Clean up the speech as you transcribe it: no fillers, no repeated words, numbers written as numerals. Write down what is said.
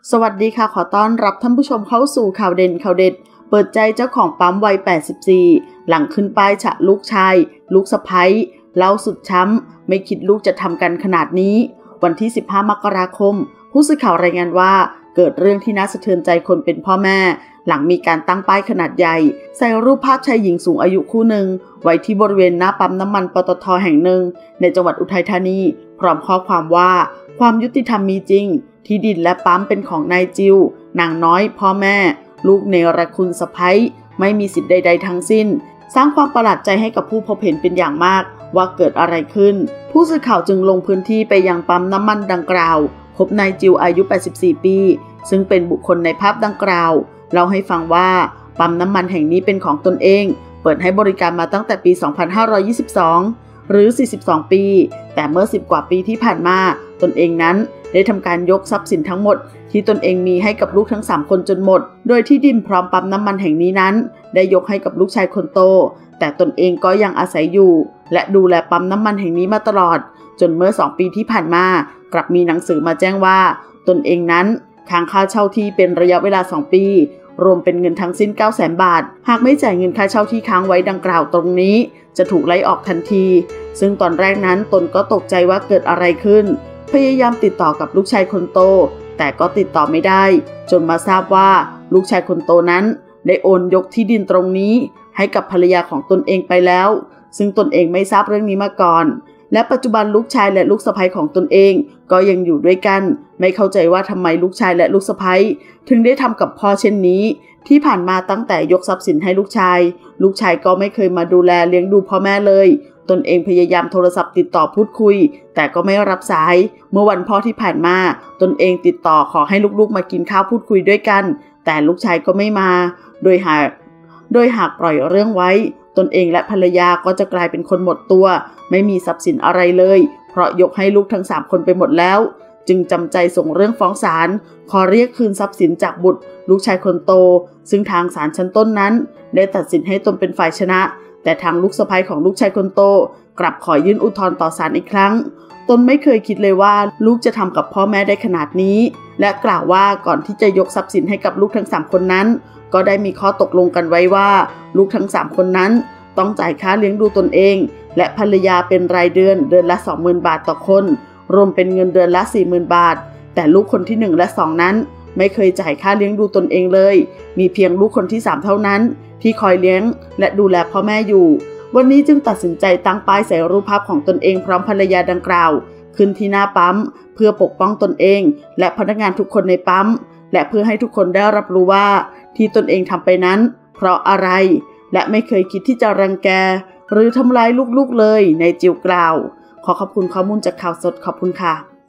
สวัสดีค่ะขอต้อนรับท่านผู้ชมเข้าสู่ข่าวเด่นข่าวเด็ดเปิดใจเจ้าของปั๊มวัย84หลังขึ้นป้ายฉะลูกชายลูกสะใภ้เล่าสุดช้ำไม่คิดลูกจะทำกันขนาดนี้วันที่15 มกราคมผู้สื่อข่าวรายงานว่าเกิดเรื่องที่น่าสะเทือนใจคนเป็นพ่อแม่หลังมีการตั้งป้ายขนาดใหญ่ใส่รูปภาพชายหญิงสูงอายุคู่หนึ่งไว้ที่บริเวณหน้าปั๊มน้ำมันปตท.แห่งหนึ่งในจังหวัดอุทัยธานีพร้อมข้อความว่าความยุติธรรมมีจริงที่ดินและปั๊มเป็นของนายจิวนางน้อยพ่อแม่ลูกเนรคุณสะใภ้ไม่มีสิทธิ์ใดๆทั้งสิ้นสร้างความประหลาดใจให้กับผู้พบเห็นเป็นอย่างมากว่าเกิดอะไรขึ้นผู้สื่อข่าวจึงลงพื้นที่ไปยังปั๊มน้ำมันดังกล่าวพบนายจิวอายุ84ปีซึ่งเป็นบุคคลในภาพดังกล่าวเล่าให้ฟังว่าปั๊มน้ำมันแห่งนี้เป็นของตนเองเปิดให้บริการมาตั้งแต่ปี 2522 หรือ 42 ปี แต่เมื่อ 10 กว่าปีที่ผ่านมาตนเองนั้นได้ทำการยกทรัพย์สินทั้งหมดที่ตนเองมีให้กับลูกทั้ง3คนจนหมดโดยที่ดินพร้อมปั๊มน้ำมันแห่งนี้นั้นได้ยกให้กับลูกชายคนโตแต่ตนเองก็ยังอาศัยอยู่และดูแลปั๊มน้ำมันแห่งนี้มาตลอดจนเมื่อ2 ปีที่ผ่านมากลับมีหนังสือมาแจ้งว่าตนเองนั้นค้างค่าเช่าที่เป็นระยะเวลา2 ปีรวมเป็นเงินทั้งสิ้น 900,000 บาทหากไม่จ่ายเงินค่าเช่าที่ค้างไว้ดังกล่าวตรงนี้จะถูกไล่ออกทันทีซึ่งตอนแรกนั้นตนก็ตกใจว่าเกิดอะไรขึ้นพยายามติดต่อกับลูกชายคนโตแต่ก็ติดต่อไม่ได้จนมาทราบว่าลูกชายคนโตนั้นได้โอนยกที่ดินตรงนี้ให้กับภรรยาของตนเองไปแล้วซึ่งตนเองไม่ทราบเรื่องนี้มาก่อนและปัจจุบันลูกชายและลูกสะใภ้ของตนเองก็ยังอยู่ด้วยกันไม่เข้าใจว่าทำไมลูกชายและลูกสะใภ้ถึงได้ทำกับพ่อเช่นนี้ที่ผ่านมาตั้งแต่ยกทรัพย์สินให้ลูกชายก็ไม่เคยมาดูแลเลี้ยงดูพ่อแม่เลยตนเองพยายามโทรศัพท์ติดต่อพูดคุยแต่ก็ไม่รับสายเมื่อวันพ่อที่ผ่านมาตนเองติดต่อขอให้ลูกๆมากินข้าวพูดคุยด้วยกันแต่ลูกชายก็ไม่มาโดยหากปล่อยเรื่องไว้ตนเองและภรรยาก็จะกลายเป็นคนหมดตัวไม่มีทรัพย์สินอะไรเลยเพราะยกให้ลูกทั้ง3 คนไปหมดแล้วจึงจำใจส่งเรื่องฟ้องศาลขอเรียกคืนทรัพย์สินจากบุตรลูกชายคนโตซึ่งทางศาลชั้นต้นนั้นได้ตัดสินให้ตนเป็นฝ่ายชนะแต่ทางลูกสะใภ้ของลูกชายคนโตกลับขอยื่นอุทธรณ์ต่อศาลอีกครั้งตนไม่เคยคิดเลยว่าลูกจะทำกับพ่อแม่ได้ขนาดนี้และกล่าวว่าก่อนที่จะยกทรัพย์สินให้กับลูกทั้ง3 คนนั้นก็ได้มีข้อตกลงกันไว้ว่าลูกทั้ง3 คนนั้นต้องจ่ายค่าเลี้ยงดูตนเองและภรรยาเป็นรายเดือนละ 20,000 บาทต่อคนรวมเป็นเงินเดือนละ 40,000 บาทแต่ลูกคนที่1และ2นั้นไม่เคยจ่ายค่าเลี้ยงดูตนเองเลยมีเพียงลูกคนที่3เท่านั้นที่คอยเลี้ยงและดูแลพ่อแม่อยู่วันนี้จึงตัดสินใจตั้งป้ายใส่รูปภาพของตนเองพร้อมภรรยาดังกล่าวขึ้นที่หน้าปั๊มเพื่อปกป้องตนเองและพนักงานทุกคนในปั๊มและเพื่อให้ทุกคนได้รับรู้ว่าที่ตนเองทำไปนั้นเพราะอะไรและไม่เคยคิดที่จะรังแกหรือทำร้ายลูกๆเลยในจิวกล่าวขอขอบคุณข้อมูลจากข่าวสดขอบคุณค่ะ